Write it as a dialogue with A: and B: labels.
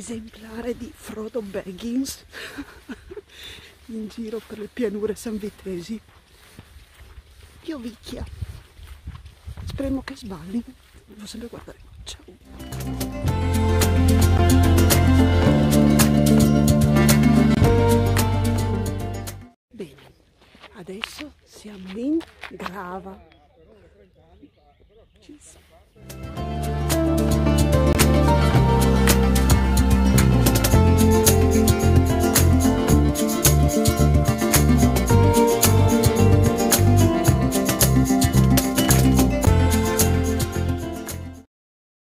A: esemplare di Frodo Baggins in giro per le pianure sanvitesi. Piovicchia. Speriamo che sbagli. Devo sempre guardare. Ciao. Bene, adesso siamo in Grava. Ci siamo.